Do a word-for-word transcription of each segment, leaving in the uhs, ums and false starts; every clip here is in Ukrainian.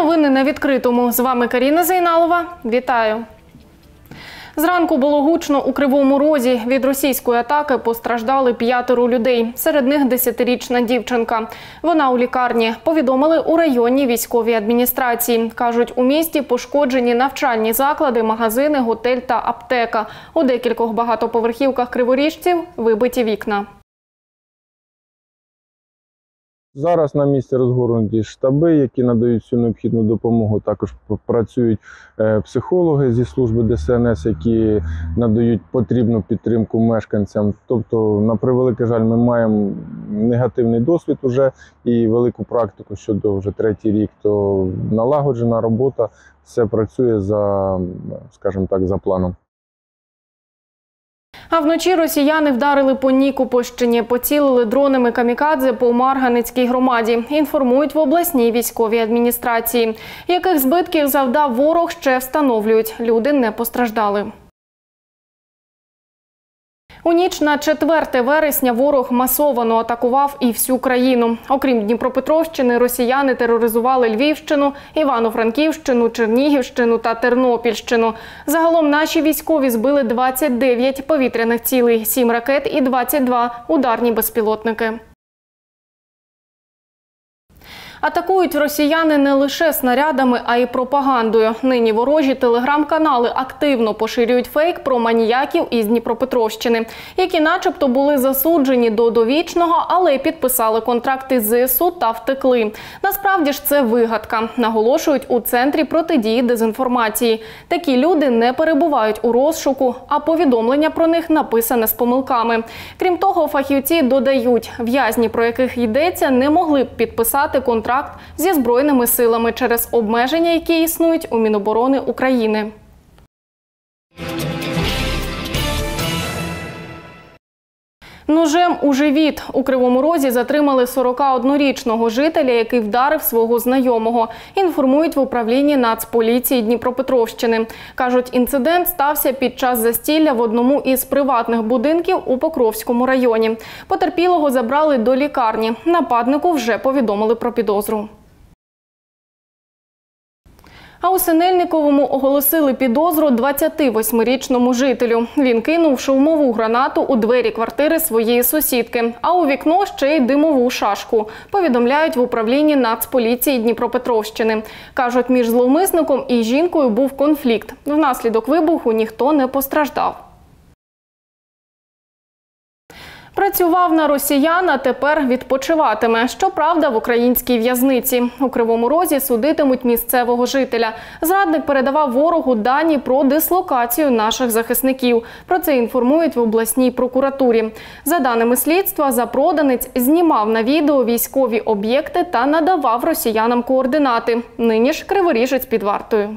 новини на відкритому. З вами Каріна Зайналова. Вітаю. Зранку було гучно у Кривому Розі. Від російської атаки постраждали п'ятеро людей. Серед них десятирічна дівчинка. Вона у лікарні. Повідомили у районній військовій адміністрації. Кажуть, у місті пошкоджені навчальні заклади, магазини, готель та аптека. У декількох багатоповерхівках криворіжців вибиті вікна. Зараз на місці розгорнуті штаби, які надають всю необхідну допомогу. Також працюють психологи зі служби Де Ес Ен Ес, які надають потрібну підтримку мешканцям. Тобто, на превеликий жаль, ми маємо негативний досвід уже і велику практику щодо вже третій рік. То налагоджена робота, все працює за, скажімо так, за планом. А вночі росіяни вдарили по Нікопольщині, поцілили дронами камікадзе по Марганецькій громаді. Інформують в обласній військовій адміністрації. Яких збитків завдав ворог, ще встановлюють. Люди не постраждали. У ніч на четверте вересня ворог масово атакував і всю країну. Окрім Дніпропетровщини, росіяни тероризували Львівщину, Івано-Франківщину, Чернігівщину та Тернопільщину. Загалом наші військові збили двадцять дев'ять повітряних цілей, сім ракет і двадцять два ударні безпілотники. Атакують росіяни не лише снарядами, а й пропагандою. Нині ворожі телеграм-канали активно поширюють фейк про маніяків із Дніпропетровщини, які начебто були засуджені до довічного, але підписали контракти з Зе Ес У та втекли. Насправді ж це вигадка, наголошують у Центрі протидії дезінформації. Такі люди не перебувають у розшуку, а повідомлення про них написане з помилками. Крім того, фахівці додають, в'язні, про яких йдеться, не могли б підписати контракт зі Збройними силами через обмеження, які існують у Міноборони України. Ножем у живіт. У Кривому Розі затримали сорокаоднорічного жителя, який вдарив свого знайомого. Інформують в управлінні Нацполіції Дніпропетровщини. Кажуть, інцидент стався під час застілля в одному із приватних будинків у Покровському районі. Потерпілого забрали до лікарні. Нападнику вже повідомили про підозру. А у Синельниковому оголосили підозру двадцятивосьмирічному жителю. Він кинув шовмову гранату у двері квартири своєї сусідки, а у вікно ще й димову шашку, повідомляють в управлінні Нацполіції Дніпропетровщини. Кажуть, між зловмисником і жінкою був конфлікт. Внаслідок вибуху ніхто не постраждав. Працював на росіян, а тепер відпочиватиме. Щоправда, в українській в'язниці. У Кривому Розі судитимуть місцевого жителя. Зрадник передавав ворогу дані про дислокацію наших захисників. Про це інформують в обласній прокуратурі. За даними слідства, запроданець знімав на відео військові об'єкти та надавав росіянам координати. Нині ж криворіжець під вартою.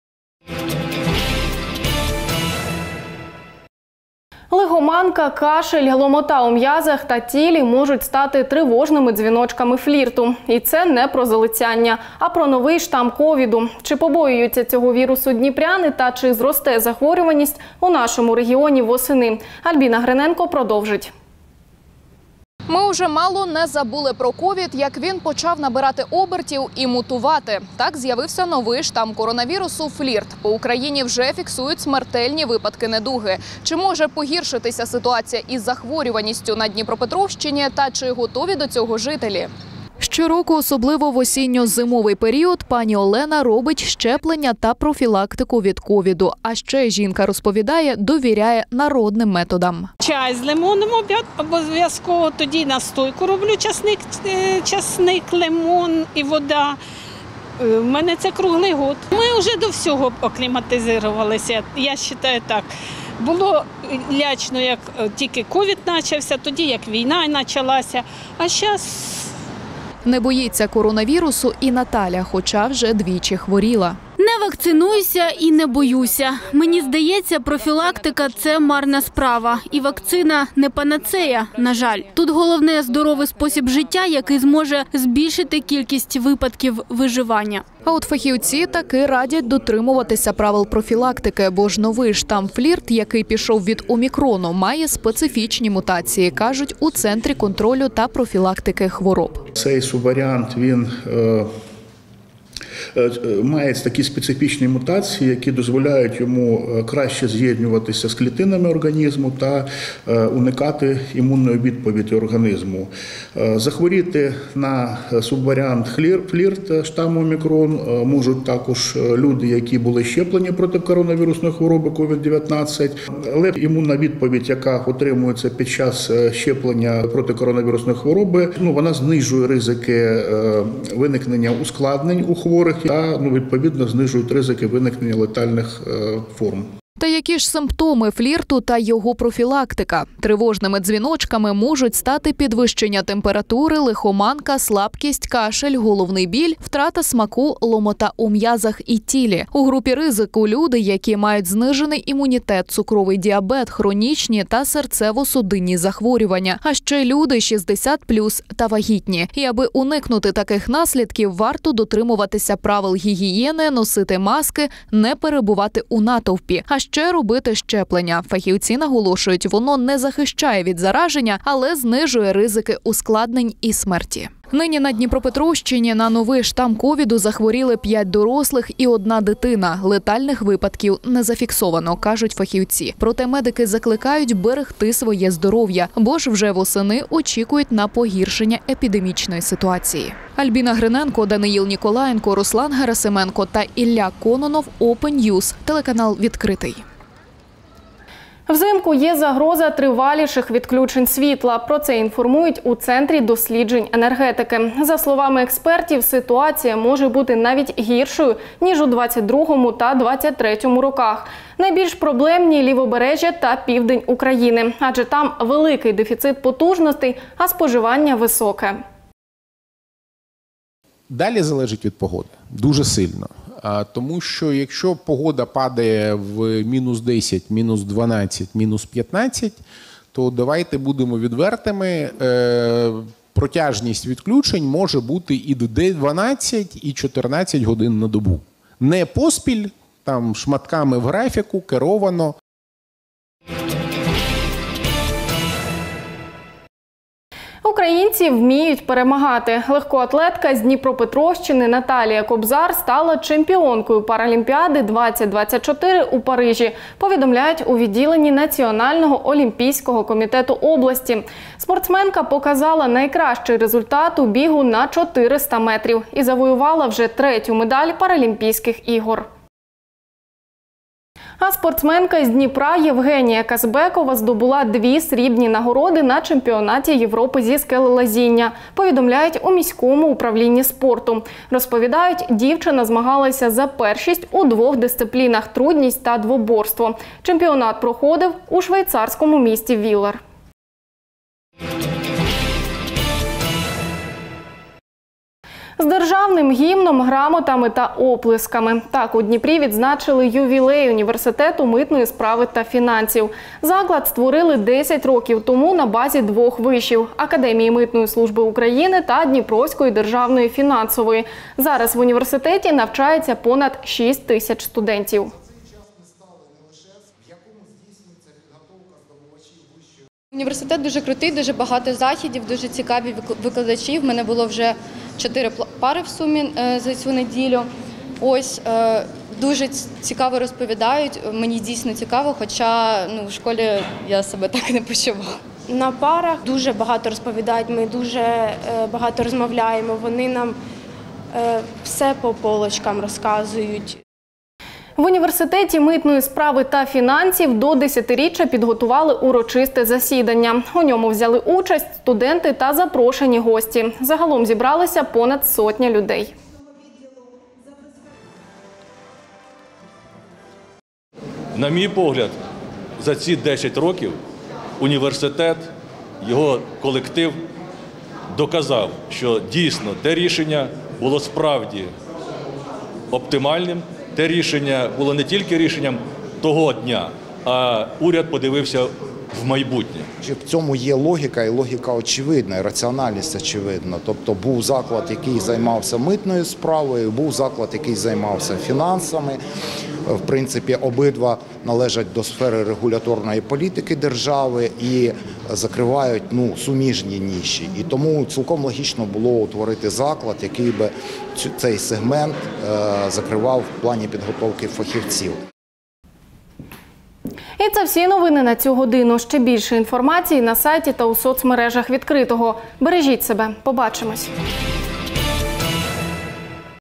Лихоманка, кашель, ломота у м'язах та тілі можуть стати тривожними дзвіночками флірту. І це не про залицяння, а про новий штам ковіду. Чи побоюються цього вірусу дніпряни та чи зросте захворюваність у нашому регіоні восени? Альбіна Гриненко продовжить. Ми уже мало не забули про ковід, як він почав набирати обертів і мутувати. Так з'явився новий штам коронавірусу – флірт. По Україні вже фіксують смертельні випадки недуги. Чи може погіршитися ситуація із захворюваністю на Дніпропетровщині та чи готові до цього жителі? Щороку, особливо в осінньо-зимовий період, пані Олена робить щеплення та профілактику від ковіду. А ще жінка розповідає, довіряє народним методам. Чай з лимоном обов'язково, тоді настойку роблю, часник, часник, лимон і вода. У мене це круглий год. Ми вже до всього акліматизувалися, я вважаю так. Було лячно, як тільки ковід почався, тоді як війна почалася, а зараз... Не боїться коронавірусу і Наталя, хоча вже двічі хворіла. Не вакцинуюся і не боюся. Мені здається, профілактика – це марна справа. І вакцина – не панацея, на жаль. Тут головне – здоровий спосіб життя, який зможе збільшити кількість випадків виживання. А от фахівці таки радять дотримуватися правил профілактики, бо ж новий штам флірт, який пішов від омікрону, має специфічні мутації, кажуть у Центрі контролю та профілактики хвороб. Цей субваріант, він е, має такі специфічні мутації, які дозволяють йому краще з'єднуватися з клітинами організму та уникати імунної відповіді організму. Захворіти на субваріант флірт штаму омікрон можуть також люди, які були щеплені проти коронавірусної хвороби ковід дев'ятнадцять, але імунна відповідь, яка отримується під час щеплення проти коронавірусної хвороби, ну, вона знижує ризики виникнення ускладнень у хворих та, ну, відповідно, знижують ризики виникнення летальних форм. Та які ж симптоми флірту та його профілактика? Тривожними дзвіночками можуть стати підвищення температури, лихоманка, слабкість, кашель, головний біль, втрата смаку, ломота у м'язах і тілі. У групі ризику люди, які мають знижений імунітет, цукровий діабет, хронічні та серцево-судинні захворювання, а ще люди шістдесят плюс та вагітні. І аби уникнути таких наслідків, варто дотримуватися правил гігієни, носити маски, не перебувати у натовпі. А ще робити щеплення. Фахівці наголошують, воно не захищає від зараження, але знижує ризики ускладнень і смерті. Нині на Дніпропетровщині на новий штам ковіду захворіли п'ять дорослих і одна дитина. Летальних випадків не зафіксовано, кажуть фахівці. Проте медики закликають берегти своє здоров'я, бо ж вже восени очікують на погіршення епідемічної ситуації. Альбіна Гриненко, Даниїл Ніколаєнко, Руслан Герасименко та Ілля Кононов. Open News. Телеканал відкритий. Взимку є загроза триваліших відключень світла. Про це інформують у Центрі досліджень енергетики. За словами експертів, ситуація може бути навіть гіршою, ніж у двадцять другому та двадцять третьому роках. Найбільш проблемні – лівобережжя та південь України, адже там великий дефіцит потужностей, а споживання високе. Далі залежить від погоди. Дуже сильно. Тому що якщо погода падає в мінус десять, мінус дванадцять, мінус п'ятнадцять, то давайте будемо відвертими, протяжність відключень може бути і дванадцять, і чотирнадцять годин на добу. Не поспіль, там шматками в графіку, керовано. Українці вміють перемагати. Легкоатлетка з Дніпропетровщини Наталія Кобзар стала чемпіонкою Паралімпіади двадцять двадцять чотири у Парижі, повідомляють у відділенні Національного олімпійського комітету області. Спортсменка показала найкращий результат у бігу на чотириста метрів і завоювала вже третю медаль Паралімпійських ігор. А спортсменка з Дніпра Євгенія Казбекова здобула дві срібні нагороди на чемпіонаті Європи зі скелелазіння, повідомляють у міському управлінні спорту. Розповідають, дівчина змагалася за першість у двох дисциплінах – трудність та двоборство. Чемпіонат проходив у швейцарському місті Віллер. З державним гімном, грамотами та оплесками. Так, у Дніпрі відзначили ювілей університету митної справи та фінансів. Заклад створили десять років тому на базі двох вишів – Академії митної служби України та Дніпровської державної фінансової. Зараз в університеті навчається понад шість тисяч студентів. Університет дуже крутий, дуже багато заходів, дуже цікаві викладачі. В мене було вже чотири пари в сумі за цю неділю. Ось, дуже цікаво розповідають, мені дійсно цікаво, хоча ну, в школі я себе так не почувала. На парах дуже багато розповідають, ми дуже багато розмовляємо, вони нам все по полочкам розказують. В університеті митної справи та фінансів до десятиріччя підготували урочисте засідання. У ньому взяли участь студенти та запрошені гості. Загалом зібралися понад сотня людей. На мій погляд, за ці десять років університет, його колектив доказав, що дійсно те рішення було справді оптимальним. Те рішення було не тільки рішенням того дня, а уряд подивився в майбутнє. В цьому є логіка, і логіка очевидна, і раціональність очевидна. Тобто був заклад, який займався митною справою, був заклад, який займався фінансами. в принципі, обидва належать до сфери регуляторної політики держави і закривають ну, суміжні ніші. І тому цілком логічно було утворити заклад, який би цей сегмент закривав в плані підготовки фахівців. І це всі новини на цю годину. Ще більше інформації на сайті та у соцмережах відкритого. Бережіть себе. Побачимось.